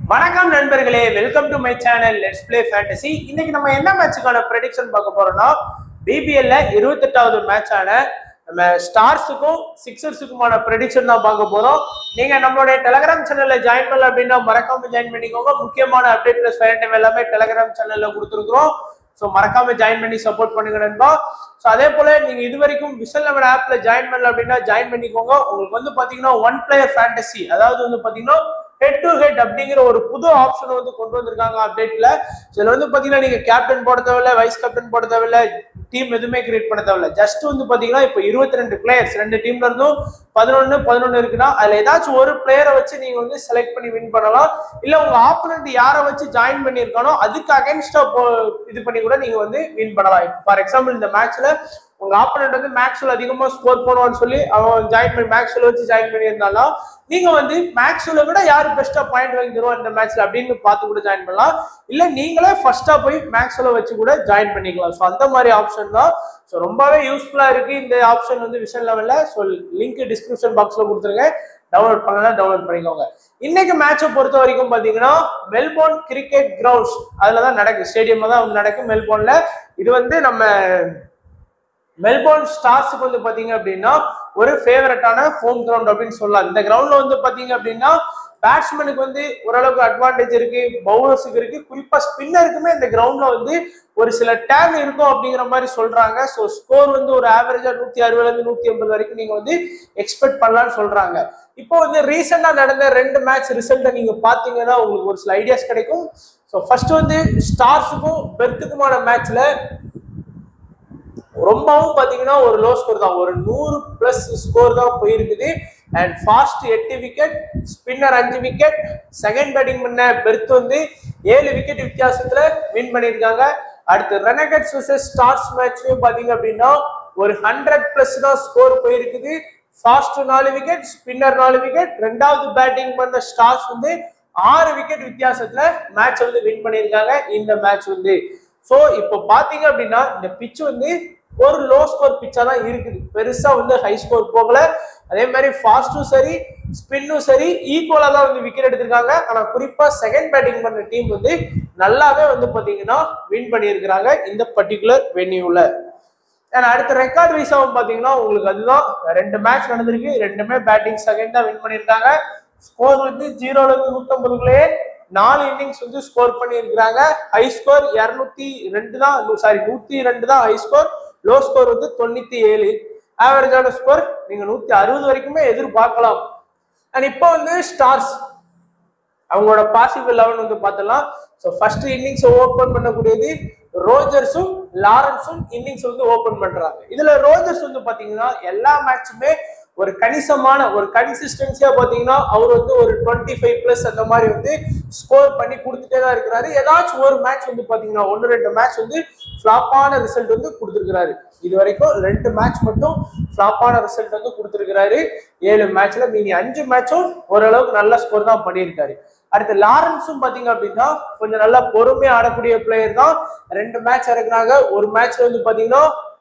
வணக்கம் நண்பர்களே, welcome to my channel let's play fantasy. இன்னைக்கு நம்ம என்ன மேட்சுக்கான ப்ரெடிக்ஷன் பார்க்க போறோம்னா, பிபிஎல்ல 28வது மேட்சான நம்ம ஸ்டார்ஸுக்கும் சிக்ஸர்ஸுக்குமான ப்ரெடிக்ஷன் தான் பார்க்க போறோம். நீங்க நம்மளுடைய டெலிகிராம் சேனல்ல ஜாயின் பண்ணல அப்படின்னா மறக்காம ஜாயின் பண்ணிக்கோங்க. முக்கியமான அப்டேட் பிளஸ் ஃபைனல் டைம் எல்லாமே டெலிகிராம் சேனல்ல கொடுத்துருக்கோம். ஸோ மறக்காம ஜாயின் பண்ணி சப்போர்ட் பண்ணுங்க நண்பா. ஸோ அதே போல நீங்க இது வரைக்கும் விசல் லெவன் ஆப்ல ஜாயின் பண்ணல அப்படின்னா ஜாயின் பண்ணிக்கோங்க. உங்களுக்கு வந்து பாத்தீங்கன்னா ஒன் பிளேயர் ஃபேண்டசி, அதாவது வந்து பாத்தீங்கன்னா ஹெட் டு ஹெட் அப்படிங்கிற ஒரு புது ஆப்ஷன் வந்து கொண்டு வந்திருக்காங்க அப்டேட்ல. இதுல வந்து பாத்தீங்கன்னா நீங்க கேப்டன் போட தேவையில்ல, வைஸ் கேப்டன் போட தேவையில்ல, டீம் எதுவுமே கிரியேட் பண்ண தேவையில்ல. ஜஸ்ட் வந்து பாத்தீங்கன்னா இப்போ 22 பிளேயர்ஸ் ரெண்டு டீம்ல இருந்தும் 11 இருக்குன்னா அதுல ஏதாச்சும் ஒரு பிளேயரை வச்சு நீங்க வந்து செலக்ட் பண்ணி வின் பண்ணலாம். இல்ல உங்க ஆப்போனன்ட் யாரை வச்சு ஜாயின் பண்ணிருக்கானோ அதுக்கு அகைன்ஸ்டா இது பண்ணி கூட நீங்க வந்து வின் பண்ணலாம். ஃபார் எக்ஸாம்பிள் இந்த மேட்ச்ல உங்க ஆப்போனன்ட் வந்து மேக்ஸ்வெல் அதிகமா ஸ்கோர் பண்ணுவான்னு சொல்லி அவன் ஜாயின் பண்ணி மேக்ஸ்வெல் வச்சு ஜாயின் பண்ணியிருந்தாலும் நீங்க வந்து மேக்ஸ்வெல்லை விட யாரு பெஸ்டா பாயிண்ட் வாங்கி தருவோம் இந்த மேட்ச்ல அப்படின்னு பார்த்து கூட ஜாயின் பண்ணலாம். இல்ல நீங்களே ஃபர்ஸ்டா போய் மேக்ஸ்வெல்லை வச்சு கூட ஜாயின் பண்ணிக்கலாம். ஸோ அந்த மாதிரி ஆப்ஷன் தான். ஸோ ரொம்பவே யூஸ்ஃபுல்லா இருக்கு இந்த ஆப்ஷன் வந்து விஷன் லெவல்ல. ஸோ லிங்க் டிஸ்கிரிப்ஷன் பாக்ஸ்ல கொடுத்துருங்க, டவுன்லோட் பண்ணலாம், டவுன்லோட் பண்ணிக்கோங்க. இன்னைக்கு மேட்சை பொறுத்த வரைக்கும் பாத்தீங்கன்னா மெல்போர்ன் கிரிக்கெட் கிரவுண்ட்ஸ் அதுலதான் நடக்கு, ஸ்டேடியம்ல தான் வந்து நடக்கு மெல்போர்ன்ல. இது வந்து நம்ம மெல்போர்ன் ஸ்டார்ஸுக்கு வந்து பாத்தீங்க அப்படின்னா ஒரு ஃபேவரட்டான ஹோம் கிரவுண்ட் அப்படின்னு சொல்லலாம். இந்த கிரவுண்ட்ல வந்து பாத்தீங்க அப்படின்னா பேட்ஸ்மேனுக்கு வந்து ஓரளவுக்கு அட்வான்டேஜ் இருக்கு, பவுலர்ஸுக்கு இருக்கு, குறிப்பா ஸ்பின்னருக்குமே இந்த கிரவுண்ட்ல வந்து ஒரு சில டேன் இருக்கும் அப்படிங்கிற மாதிரி சொல்றாங்க. ஸோ ஸ்கோர் வந்து ஒரு ஆவரேஜா 160 150 வரைக்கும் நீங்க வந்து எக்ஸ்பெக்ட் பண்ணலாம்னு சொல்றாங்க. இப்போ வந்து ரீசெண்டா நடந்த 2 மேட்ச் ரிசல்ட்டை நீங்க பாத்தீங்கன்னா உங்களுக்கு ஒரு சில ஐடியாஸ் கிடைக்கும். ஸோ ஃபர்ஸ்ட் வந்து ஸ்டார்ஸுக்கும் பெர்த்துக்குமான மேட்ச்ல ரொம்பவும் பாத்தீங்கன்னா ஒரு லோ ஸ்கோர் தான், ஒரு 100+ ஸ்கோர் தான் போயிருக்குது. And fast 8 wicket, spinner 5 wicket, second batting பண்ண பெர்த் வந்து 7 விக்கெட் வித்தியாசத்துல வின் பண்ணியிருக்காங்க. அடுத்து ரெனகட்ஸ் வர்சஸ் ஸ்டார்ஸ் மேட்ச்லயும் பாத்தீங்க அப்படின்னா ஒரு 100+ தான் ஸ்கோர் போயிருக்குது. ஃபாஸ்ட் 4 விக்கெட், ஸ்பின்னர் 4 விக்கெட், ரெண்டாவது பேட்டிங் பண்ண ஸ்டார்ஸ் வந்து 6 விக்கெட் வித்தியாசத்துல மேட்ச் வந்து வின் பண்ணியிருக்காங்க இந்த மேட்ச் வந்து. ஸோ இப்போ பாத்தீங்க அப்படின்னா இந்த பிட்ச் வந்து ஒரு லோ ஸ்கோர் பிச்சா தான் இருக்குது, பெருசா வந்து ஹை ஸ்கோர் போகல. அதே மாதிரி ஃபாஸ்டும் சரி ஸ்பின்னும் சரி ஈக்குவலா தான் வந்து விக்கெட் எடுத்திருக்காங்க. ஆனா குறிப்பா செகண்ட் பேட்டிங் பண்ண டீம் வந்து நல்லாவே வந்து பாத்தீங்கன்னா வின் பண்ணியிருக்கிறாங்க இந்த பர்டிகுலர் வென்யூல. ஏன்னா அடுத்த ரெக்கார்ட் வைஸாவும் பாத்தீங்கன்னா உங்களுக்கு அதுதான் 2 மேட்ச் நடந்திருக்கு, ரெண்டுமே பேட்டிங் செகண்ட் தான் வின் பண்ணியிருக்காங்க. ஸ்கோர் வந்து 0ல இருந்து 150 4 இன்னிங்ஸ் வந்து ஸ்கோர் பண்ணியிருக்கிறாங்க. ஹை ஸ்கோர் 102 தான் ஹை ஸ்கோர், லோ ஸ்கோர் வந்து 97, ஆவரேஜான ஸ்கோர் நீங்க 160 வரைக்குமே எதிர்பார்க்கலாம். அண்ட் இப்போ வந்து ஸ்டார்ஸ் அவங்களோட பாசிபிள் 11 வந்து பார்த்தலாம். ஸோ ஃபர்ஸ்ட் இன்னிங்ஸ் ஓபன் பண்ணக்கூடியது ரோஜர்ஸும் லாரன்ஸும் இன்னிங்ஸ் வந்து ஓபன் பண்றாங்க. இதுல ரோஜர்ஸ் வந்து பாத்தீங்கன்னா எல்லா மேட்சுமே ஒரு கணிசமான ஒரு கன்சிஸ்டன்சியா பாத்தீங்கன்னா அவர் வந்து ஒரு 25+ அந்த மாதிரி வந்து ஸ்கோர் பண்ணி கொடுத்துட்டே தான் இருக்கிறாரு. ஏதாச்சும் ஒரு மேட்ச் வந்து பாத்தீங்கன்னா 1-2 மேட்ச் வந்து ஃபிளாப்பான ரிசல்ட் வந்து கொடுத்துருக்கிறாரு. இது வரைக்கும் 2 மேட்ச் மட்டும் ஃபிளாப்பான ரிசல்ட் வந்து கொடுத்துருக்கிறாரு 7 மேட்ச்ல. மீதி 5 மேட்சும் ஓரளவுக்கு நல்ல ஸ்கோர் தான் பண்ணியிருக்காரு. அடுத்து லாரன்ஸும் பாத்தீங்க அப்படின்னா கொஞ்சம் நல்லா பொறுமையா ஆடக்கூடிய பிளேயர் தான். 2 மேட்ச் இறக்குறாங்க. ஒரு மேட்ச்ல வந்து பாத்தீங்கன்னா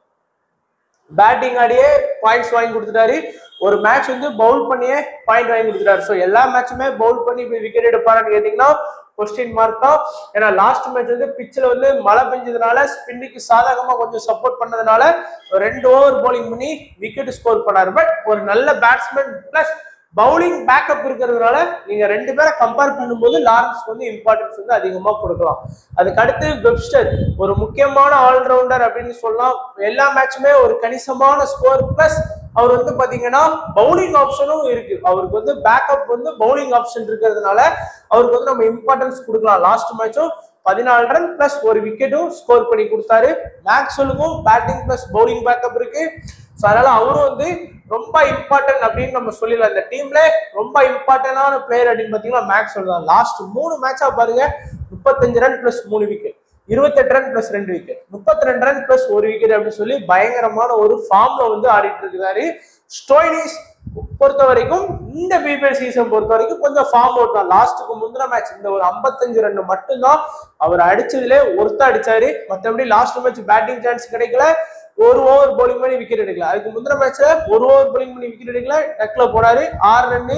பேட்டிங் ஆடியே பாயிண்ட்ஸ் வாங்கி கொடுத்துட்டாரு, ஒரு மேட்ச் வந்து பவுல் பண்ணியே பாயிண்ட் வாங்கி கொடுத்துட்டாரு. ஸோ எல்லா மேட்சுமே பவுல் பண்ணி இப்படி விக்கெட் எடுப்பாருன்னு கேட்டீங்கன்னா கொஸ்டின் மார்க் தான். ஏன்னா லாஸ்ட் மேட்ச் வந்து பிச்சில் வந்து மழை பெஞ்சதுனால ஸ்பின்னுக்கு சாதகமா கொஞ்சம் சப்போர்ட் பண்ணதுனால 2 ஓவர் பவுலிங் பண்ணி விக்கெட் ஸ்கோர் பண்ணாரு. பட் ஒரு நல்ல பேட்ஸ்மேன் பிளஸ் பவுலிங் பேக்கப் இருக்கிறதுனால நீங்க 2 பேரை கம்பேர் பண்ணும்போது லாரன்ஸ் வந்து இம்பார்ட்டன்ஸ் வந்து அதிகமா கொடுக்கலாம். அதுக்கு அடுத்து வெப்ஸ்டர் ஒரு முக்கியமான ஆல்ரவுண்டர் அப்படின்னு சொல்லலாம். எல்லா மேட்சுமே ஒரு கணிசமான ஸ்கோர் பிளஸ் அவர் வந்து பாத்தீங்கன்னா பவுலிங் ஆப்ஷனும் இருக்கு. அவருக்கு வந்து பேக்கப் வந்து பவுலிங் ஆப்ஷன் இருக்கிறதுனால அவருக்கு வந்து நம்ம இம்பார்ட்டன்ஸ் கொடுக்கலாம். லாஸ்ட் மேட்சும் 14 ரன் பிளஸ் ஒரு விக்கெட்டும் ஸ்கோர் பண்ணி கொடுத்தாரு. மேக்ஸ்வெலுக்கும் பேட்டிங் பிளஸ் பவுலிங் பேக்கப் இருக்கு. ஸோ அதனால அவரும் வந்து ரொம்ப இம்பார்ட்டன்ட் அப்படின்னு நம்ம சொல்லிடலாம். இந்த டீம்ல ரொம்ப இம்பார்ட்டன்டான பிளேயர் அப்படின்னு பாத்தீங்கன்னா மேக்ஸ்வெல் தான். லாஸ்ட் 3 மேட்சா பாருங்க 35 run plus 3 wicket, 28 run plus 2 wicket, 32 run plus 1 wicket அப்படின்னு சொல்லி பயங்கரமான ஒரு ஃபார்ம்ல வந்து ஆடிட்டு இருக்கிறாரு. ஸ்டோய்னிஸ் பொறுத்த வரைக்கும் இந்த பிபிஎல் சீசன் பொறுத்த வரைக்கும் கொஞ்சம் ஃபார்ம் அவுட் தான். லாஸ்ட்டுக்கு முந்தின மேட்ச் இந்த ஒரு 55 ரன் மட்டும்தான் அவர் அடிச்சதுல ஒருத்தர் அடிச்சாரு. மற்றபடி லாஸ்ட் மேட்ச் பேட்டிங் சான்ஸ் கிடைக்கல, ஒரு ஓவர் பவுலிங் பண்ணி விக்கெட் எடுக்கல. அதுக்கு முந்தின மேட்ச்ல ஒரு ஓவர் பவுலிங் பண்ணி விக்கெட் எடுக்கல, டக்ல போனாரு 6 ரன்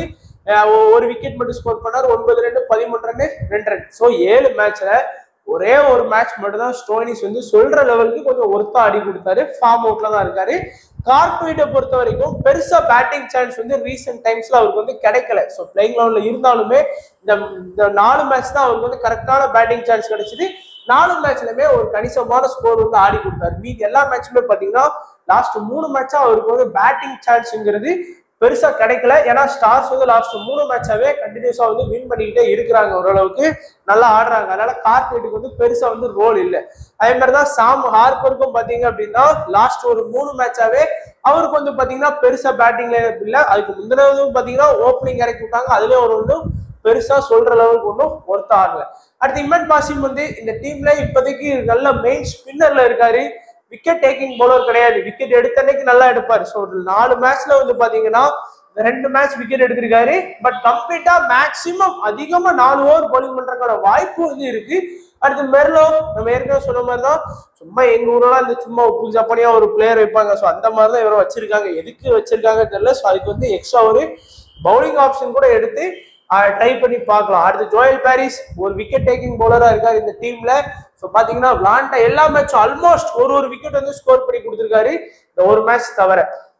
ஒரு விக்கெட் மட்டும் ஸ்கோர் பண்ணார். 9 ரன் 13 ரன் 2 ரன். ஸோ 7 மேட்ச்ல ஒரே ஒரு மேட்ச் மட்டும் தான் ஸ்டோனிஸ் வந்து சொல்ற லெவலுக்கு கொஞ்சம் ஒருத்தா அடி கொடுத்தாரு. ஃபார்ம் அவுட்ல தான் இருக்காரு. கார்க்வைட்டை பொறுத்த வரைக்கும் பெருசா பேட்டிங் சான்ஸ் வந்து ரீசெண்ட் டைம்ஸ்ல அவருக்கு வந்து கிடைக்கல. ஸோ பிளேயிங் லெவல்ல இருந்தாலுமே இந்த 4 மேட்ச் தான் அவருக்கு வந்து கரெக்டான பேட்டிங் சான்ஸ் கிடைச்சது. 4 மேட்ச்லயுமே ஒரு கணிசமான ஸ்கோர் வந்து ஆடி கொடுத்தாரு. மீதி எல்லா மேட்சுமே பாத்தீங்கன்னா லாஸ்ட் 3 மேட்சா அவருக்கு வந்து பேட்டிங் சான்ஸ்ங்கிறது பெருசா கிடைக்கல. ஏன்னா ஸ்டார்ஸ் வந்து லாஸ்ட் 3 மேட்சாவே கண்டினியூஸா வந்து வின் பண்ணிக்கிட்டே இருக்கிறாங்க, ஓரளவுக்கு நல்லா ஆடுறாங்க. அதனால கார்க்வைட்டுக்கு வந்து பெருசா வந்து ரோல் இல்லை. அதே மாதிரிதான் சாம் ஹார்பருக்கும் பாத்தீங்க அப்படின்னா லாஸ்ட் ஒரு 3 மேட்சாவே அவருக்கு வந்து பாத்தீங்கன்னா பெருசா பேட்டிங் லைனப் இல்லை. அதுக்கு முந்தினதும் பாத்தீங்கன்னா ஓப்பனிங் இறக்கி விட்டாங்க. அதுலயும் ஒரு ஒன்றும் பெருசா சொல்ற லெவலுக்கு ஒன்றும் ஒருத்த ஆடல. அடுத்து இம்ரான் பாசிம் வந்து இந்த டீம்ல இப்போதைக்கு நல்ல மெயின் ஸ்பின்னர்ல இருக்காரு. விக்கெட் டேக்கிங் பவுலர் கிடையாது. விக்கெட் எடுத்த அன்னைக்கு நல்லா எடுப்பாரு. ஸோ 4 மேட்ச்ல வந்து பாத்தீங்கன்னா 2 மேட்ச் விக்கெட் எடுத்திருக்காரு. பட் கம்ப்ளீட்டா மேக்சிமம் அதிகமா 4 ஓவர் பவுலிங் பண்றதுக்கான வாய்ப்பு வந்து இருக்கு. அடுத்து மெர்லோ, நம்ம ஏற்கனவே சொன்ன மாதிரிதான், சும்மா எங்க ஊரெல்லாம் இந்த சும்மா உப்பு ஜப்பானியா ஒரு பிளேயர் வைப்பாங்க. ஸோ அந்த மாதிரிதான் இவரை வச்சிருக்காங்க. எதுக்கு வச்சிருக்காங்க தெரியல. ஸோ அதுக்கு வந்து எக்ஸ்ட்ரா ஒரு பவுலிங் ஆப்ஷன் கூட எடுத்து ட்ரை பண்ணி பார்க்கலாம். அடுத்து ஜோயல் பாரிஸ் ஒரு விக்கெட் டேக்கிங் பவுலரா இருக்காரு இந்த டீம்ல. ஸோ பாத்தீங்கன்னா விளாண்ட எல்லா மேட்சும் ஆல்மோஸ்ட் ஒரு விக்கெட் வந்து ஸ்கோர் பண்ணி கொடுத்துருக்காரு. இந்த ஒரு மேட்ச் தவிர,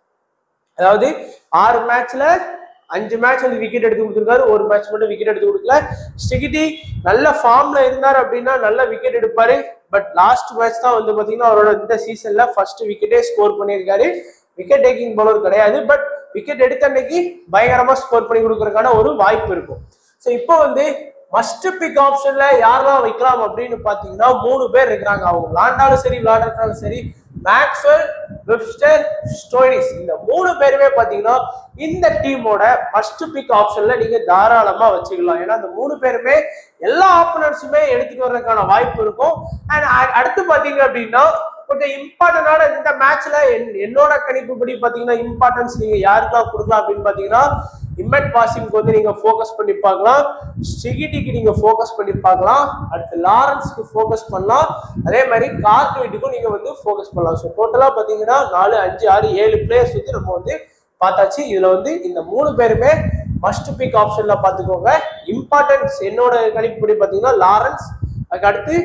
அதாவது 6 மேட்ச்ல 5 மேட்ச் வந்து விக்கெட் எடுத்து கொடுத்துருக்காரு. ஒரு மேட்ச் மட்டும் விக்கெட் எடுத்து கொடுக்கல. ஸ்டிகிட்டி நல்ல ஃபார்ம்ல இருந்தார் அப்படின்னா நல்ல விக்கெட் எடுப்பாரு. பட் லாஸ்ட் மேட்ச் தான் வந்து பாத்தீங்கன்னா அவரோட இந்த சீசன்ல ஃபர்ஸ்ட் விக்கெட்டே ஸ்கோர் பண்ணியிருக்காரு. விக்கெட் டேக்கிங் பவுலர் கிடையாது. பட் விக்கெட் எடுத்த அன்னைக்கு பயங்கரமா ஸ்கோர் பண்ணி கொடுக்கறதுக்கான ஒரு வாய்ப்பு இருக்கும். ஸோ இப்போ வந்து மஸ்ட் பிக் ஆப்ஷன்ல யாரெல்லாம் வைக்கலாம் அப்படின்னு பாத்தீங்கன்னா 3 பேர் இருக்கிறாங்க. அவங்க விளாண்டாலும் சரி விளாண்டாலும் சரி, மேக்ஸ்வெல், வெப்ஸ்டர், ஸ்டோனிஸ், இந்த 3 பேருமே பாத்தீங்கன்னா இந்த டீமோட மஸ்ட் பிக் ஆப்ஷன்ல நீங்க தாராளமா வச்சுக்கலாம். ஏன்னா இந்த 3 பேருமே எல்லா ஆப்பனன்ஸுமே எடுத்துட்டு வர்றதுக்கான வாய்ப்பு இருக்கும். அண்ட் அடுத்து பாத்தீங்க அப்படின்னா கொஞ்சம் இம்பார்ட்டன்டான இந்த மேட்ச்ல என்னோட கணிப்புப்படி பாத்தீங்கன்னா இம்பார்ட்டன்ஸ் நீங்க யாருக்கெல்லாம் கொடுக்கலாம் அப்படின்னு பாத்தீங்கன்னா இம்ரான் பாசிம்க்கு வந்து நீங்க ஃபோக்கஸ் பண்ணி பார்க்கலாம். ஸ்டிகிட்டிக்கு நீங்க ஃபோக்கஸ் பண்ணி பார்க்கலாம். அடுத்து லாரன்ஸ்க்கு ஃபோக்கஸ் பண்ணலாம். அதே மாதிரி கார்க்வைட்டுக்கும் நீங்க வந்து ஃபோக்கஸ் பண்ணலாம். ஸோ டோட்டலா பாத்தீங்கன்னா 4, 5, 6, 7 பிளேயர்ஸ் வந்து நம்ம வந்து பார்த்தாச்சு. இதுல வந்து இந்த 3 பேருமே மஸ்ட் பிக் ஆப்ஷன்ல பாத்துக்கோங்க. இம்பார்ட்டன்ஸ் என்னோட கணிப்புப்படி பாத்தீங்கன்னா லாரன்ஸ், அதுக்கு அடுத்து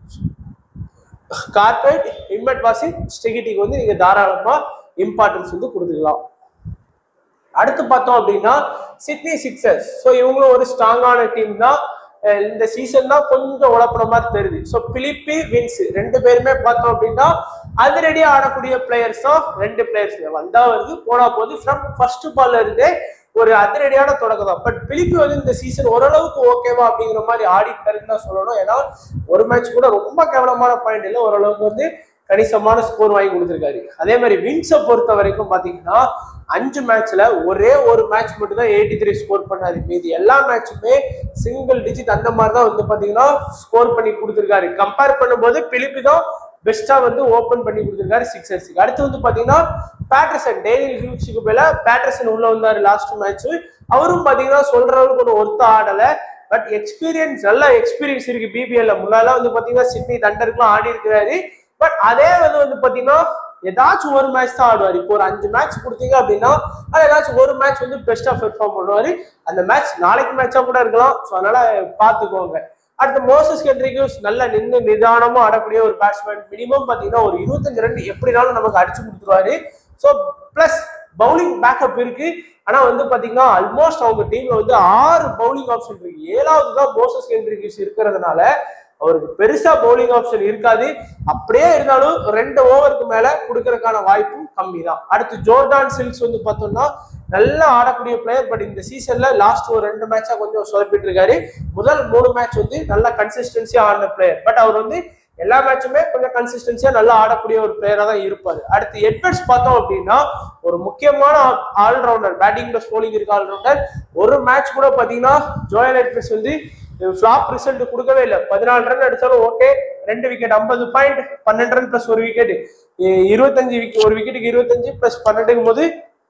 கார்க்வைட், இம்ரான் பாசிம், ஸ்டிகிட்டிக்கு வந்து நீங்க தாராளமா இம்பார்ட்டன்ஸ் வந்து கொடுத்துக்கலாம். அடுத்து பார்த்தோம் அப்படின்னா சிட்னி சிக்ஸர்ஸ். ஸோ இவங்களும் ஒரு ஸ்ட்ராங்கான டீம் தான். இந்த சீசன் தான் கொஞ்சம் உழப்புற மாதிரி தெரியுது. ஸோ பிலிப்பி, வின்ஸ் 2 பேருமே பார்த்தோம் அப்படின்னா அதிரடியா ஆடக்கூடிய பிளேயர்ஸ் தான். 2 பிளேயர்ஸ் வந்தா வருது போனா போது ஃப்ரம் ஃபர்ஸ்ட் பால்ல இருந்தே ஒரு அதிரடியான தொடக்கம் தான். பட் பிலிப்பி வந்து இந்த சீசன் ஓரளவுக்கு ஓகேவா அப்படிங்கிற மாதிரி ஆடிட்டாருன்னு தான் சொல்லணும். ஏன்னா ஒரு மேட்ச் கூட ரொம்ப கேவலமான பாயிண்ட் இல்லை, ஓரளவுக்கு வந்து கணிசமான ஸ்கோர் வாங்கி கொடுத்துருக்காரு. அதே மாதிரி வின்ஸை பொறுத்த வரைக்கும் பாத்தீங்கன்னா 5 மேட்ச்ல ஒரே ஒரு மேட்ச் மட்டும் தான் 83 ஸ்கோர் பண்ணாரு. மீதி எல்லா மேட்சுமே சிங்கிள் டிஜிட் அந்த மாதிரி தான் வந்து பாத்தீங்கன்னா ஸ்கோர் பண்ணி கொடுத்துருக்காரு. கம்பேர் பண்ணும்போது பிலிப்பி தான் பெஸ்டா வந்து ஓபன் பண்ணி கொடுத்துருக்காரு சிக்ஸர்ஸுக்கு. அடுத்து வந்து பாத்தீங்கன்னா பேட்டர்சன், டேனியல் ஹியூக்ஸுக்கு மேல பேட்டர்சன் உள்ள வந்தாரு லாஸ்ட் மேட்ச். அவரும் பாத்தீங்கன்னா சொல்ற அளவுக்கு ஒரு ஒருத்த ஆடல. பட் எக்ஸ்பீரியன்ஸ், நல்ல எக்ஸ்பீரியன்ஸ் இருக்கு பிபிஎல்ல. முன்னால வந்து பாத்தீங்கன்னா சிட்னி தண்டருக்குலாம் ஆடி இருக்கிறாரு. பட் அதே வந்து பாத்தீங்கன்னா ஏதாச்சும் ஒரு மேட்ச் தான் ஆடுவார். இப்போ ஒரு 5 மேட்ச் கொடுத்தீங்க அப்படின்னா அது ஏதாச்சும் ஒரு மேட்ச் வந்து பெஸ்டா பெர்ஃபார்ம் பண்ணுவாரு. அந்த மேட்ச் நாளைக்கு மேட்சா கூட இருக்கலாம். ஸோ அதனால பாத்துக்கோங்க. அடுத்து மோசஸ் ஹென்ரிக்ஸ் நல்லா நின்று நிதானமா ஆடக்கூடிய ஒரு பேட்ஸ்மேன். மினிமம் பாத்தீங்கன்னா ஒரு 25 ரன் எப்படினாலும் நமக்கு அடிச்சு கொடுத்துருவாரு. ஸோ பிளஸ் பவுலிங் பேக்கப் இருக்கு. ஆனா வந்து பாத்தீங்கன்னா ஆல்மோஸ்ட் அவங்க டீம்ல வந்து 6 பவுலிங் ஆப்ஷன் இருக்கு. 7வது தான் மோசஸ் ஹென்ரிக்ஸ் இருக்கிறதுனால அவருக்கு பெருசா பவுலிங் ஆப்ஷன் இருக்காது. அப்படியே இருந்தாலும் 2 ஓவருக்கு மேல கொடுக்கறதுக்கான வாய்ப்பும் கம்மி தான். அடுத்து ஜோர்டான் சில்ஸ் வந்து பார்த்தோம்னா நல்லா ஆடக்கூடிய பிளேயர். பட் இந்த சீசன்ல லாஸ்ட் ஒரு 2 மேட்சா கொஞ்சம் சொதப்பிட்டு இருக்காரு. முதல் 3 மேட்ச் வந்து நல்லா கன்சிஸ்டன்சியா ஆடின பிளேயர். பட் அவர் வந்து எல்லா மேட்சுமே கொஞ்சம் கன்சிஸ்டன்சியா நல்லா ஆடக்கூடிய ஒரு பிளேயரா தான் இருப்பாரு. அடுத்து எட்வர்ட்ஸ் பார்த்தோம் அப்படின்னா ஒரு முக்கியமான ஆல்ரவுண்டர், பேட்டிங் பிளஸ் பவுலிங் இருக்க ஆல்ரவுண்டர். ஒரு மேட்ச் கூட பாத்தீங்கன்னா ஜோயல் எட்வர்ட்ஸ் வந்து ஃபிளாப் ரிசல்ட் கொடுக்கவே இல்லை. 14 ரன் அடிச்சாலும் okay, 2 wicket 50 point, 12 run plus ஒரு விக்கெட், 25 ஒரு விக்கெட்டுக்கு 25 பிளஸ் 12ங்கும் போது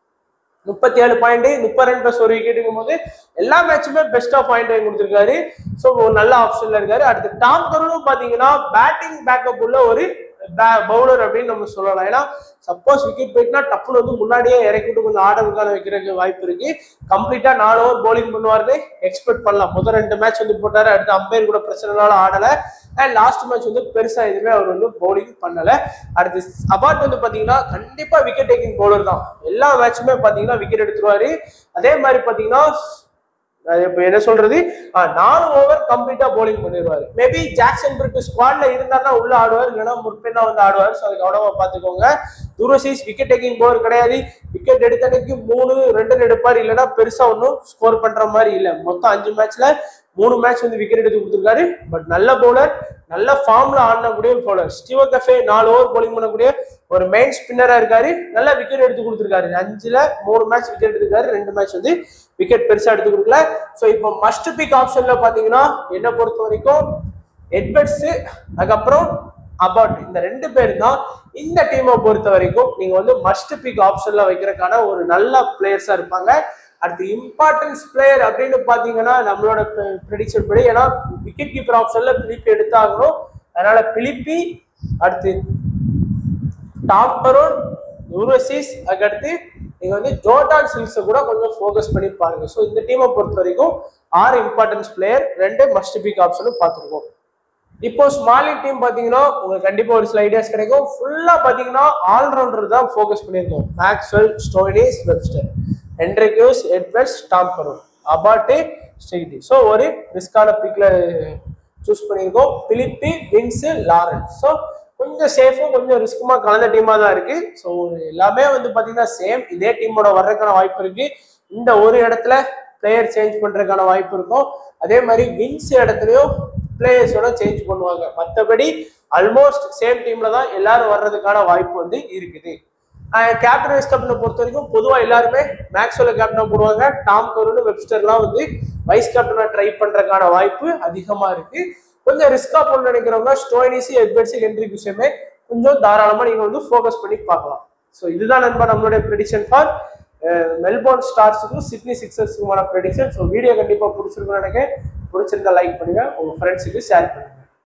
37 பாயிண்ட், 30 ரன் பிளஸ் ஒரு விக்கெட்டுங்கும் போது எல்லா மேட்சுமே பெஸ்டா பாயிண்ட் வாங்கி கொடுத்துருக்காரு. ஸோ நல்ல ஆப்ஷன்ல இருக்காரு. அடுத்து டாம் கரூனும் பாத்தீங்கன்னா பேட்டிங் பேக்கப் உள்ள ஒரு பவுலர் அப்படின்னு நம்ம சொல்லலாம். ஏன்னா சப்போஸ் விக்கெட் போயிட்டுனா டப்புன்னு வந்து முன்னாடியே இறக்கிட்டு கொஞ்சம் ஆர்டருக்கான வைக்கிறதுக்கு வாய்ப்பு இருக்கு. கம்ப்ளீட்டா 4 ஓவர் போலிங் பண்ணுவாருன்னு எக்ஸ்பெக்ட் பண்ணலாம். முதல் 2 மேட்ச் வந்து போட்டாரு, அடுத்து அம்பையர் கூட பிரச்சனைனால ஆடல. அண்ட் லாஸ்ட் மேட்ச் வந்து பெருசா எதுவுமே அவர் வந்து பவுலிங் பண்ணல. அடுத்து அபார்ட் வந்து பாத்தீங்கன்னா கண்டிப்பா விக்கெட் டேக்கிங் பவுலர் தான். எல்லா மேட்சுமே பாத்தீங்கன்னா விக்கெட் எடுத்துருவாரு. அதே மாதிரி பாத்தீங்கன்னா இப்ப என்ன சொல்றது 4 ஓவர் கம்ப்ளீட்டா போலிங் பண்ணிடுவாரு. மேபி ஜாக்சன் பிரிக்கு ஸ்குவாட்ல இருந்தாருன்னா உள்ள ஆடுவார், இல்லைன்னா முற்பெண்ணா வந்து ஆடுவார். ஸோ அது கவனமா பாத்துக்கோங்க. துரசிஸ் விக்கெட் டேக்கிங் பவுலர் கிடையாது. விக்கெட் எடுத்தனைக்கு 3 2 எடுப்பார், இல்லைன்னா பெருசா ஒன்றும் ஸ்கோர் பண்ற மாதிரி இல்லை. மொத்தம் 5 மேட்ச்ல 3 மேட்ச் வந்து விக்கெட் எடுத்து கொடுத்துருக்காரு. பட் நல்ல பவுலர், நல்ல ஃபார்ம்ல ஆடக்கூடிய பவுலர். ஸ்டீவன் கஃபே 4 ஓவர் போலிங் பண்ணக்கூடிய ஒரு மெயின் ஸ்பின்னரா இருக்காரு. நல்ல விக்கெட் எடுத்து கொடுத்துருக்காரு. 5ல 3 மேட்ச் விக்கெட் எடுத்துருக்காரு, 2 மேட்ச் வந்து விக்கெட் பெருசா எடுத்து கொடுக்கல. ஸோ இப்போ மஸ்ட் பிக் ஆப்ஷன்ல பாத்தீங்கன்னா என்ன பொறுத்த வரைக்கும் எட்வர்ட்ஸ், அதுக்கப்புறம் அபார்ட், இந்த 2 பேர் தான் இந்த டீமை பொறுத்த வரைக்கும் நீங்க வந்து மஸ்ட் பிக் ஆப்ஷன்ல வைக்கிறதுக்கான ஒரு நல்ல பிளேயர்ஸா இருப்பாங்க. அடுத்து இம்பார்ட்டன்ஸ் பிளேயர் அப்படின்னு பாத்தீங்கன்னா நம்மளோட ப்ரெடிக்ஷன் படி, ஏன்னா விக்கெட் கீப்பர் ஆப்ஷன்ல பிலிப்பி எடுத்தாகணும். அதனால பிலிப்பி, அடுத்து டாம் கரோன், யூரோசிஸ், அதுக்கடுத்து நீங்க வந்து ஜோர்டான் சில்க்ஸை கூட கொஞ்சம் ஃபோக்கஸ் பண்ணி பாருங்க. ஸோ இந்த டீமை பொறுத்த வரைக்கும் 6 இம்பார்ட்டன்ஸ் பிளேயர், 2 மஸ்ட் பிக் ஆப்ஷனும் பார்த்துருக்கோம். இப்போ ஸ்மால் லீக் டீம் பாத்தீங்கன்னா உங்களுக்கு கண்டிப்பா ஒரு சில ஐடியாஸ் கிடைக்கும். ஃபுல்லா பாத்தீங்கன்னா ஆல்ரவுண்டர் தான் ஃபோக்கஸ் பண்ணியிருக்கோம். Maxwell, Stoinis, Webster, Henriques, Edwards, Tom Curran, Abbott, ஸ்டெய்டி. ஸோ ஒரு ரிஸ்கான பிக்ல சூஸ் பண்ணியிருக்கோம். பிலிப்பி, வின்ஸ், லாரன்ஸ். ஸோ கொஞ்சம் சேஃபும் கொஞ்சம் ரிஸ்க்குமா கலந்த டீமா தான் இருக்கு. ஸோ எல்லாமே வந்து பாத்தீங்கன்னா சேம் இதே டீமோட வர்றதுக்கான வாய்ப்பு இருக்கு. இந்த ஒரு இடத்துல பிளேயர் சேஞ்ச் பண்றதுக்கான வாய்ப்பு இருக்கும். அதே மாதிரி வின்ஸ் இடத்துலயும் பிளேயர்ஸோட சேஞ்ச் பண்ணுவாங்க. மற்றபடி ஆல்மோஸ்ட் சேம் டீம்ல தான் எல்லாரும் வர்றதுக்கான வாய்ப்பு வந்து இருக்குது. கேப்டன் வைஸ் கேப்டனை பொறுத்த வரைக்கும் பொதுவா எல்லாருமே மேக்ஸ்வெல் கேப்டனா போடுவாங்க. டாம் கரோன், வெப்ஸ்டர்லாம் வந்து வைஸ் கேப்டனா ட்ரை பண்றதுக்கான வாய்ப்பு அதிகமா இருக்கு. கொஞ்சம் ரிஸ்கா போடணும்னு நினைக்கிறவங்க ஸ்டோய்னிஸ், எட்வர்ட்ஸ், ஹென்ரிக்யூஸுமே கொஞ்சம் தாராளமா நீங்க வந்து ஃபோக்கஸ் பண்ணி பார்க்கலாம். ஸோ இதுதான் நண்பா நம்மளுடைய ப்ரெடிக்ஷன் ஃபார் மெல்போர்ன் ஸ்டார்ஸுக்கும் சிட்னி சிக்ஸர்ஸுக்குமான ப்ரெடிக்ஷன். ஸோ வீடியோ கண்டிப்பா பிடிச்சிருக்கும்னு நினைக்கிறேன். பிடிச்சிருந்தா லைக் பண்ணுங்க, உங்க ஃப்ரெண்ட்ஸுக்கு ஷேர் பண்ணுங்க.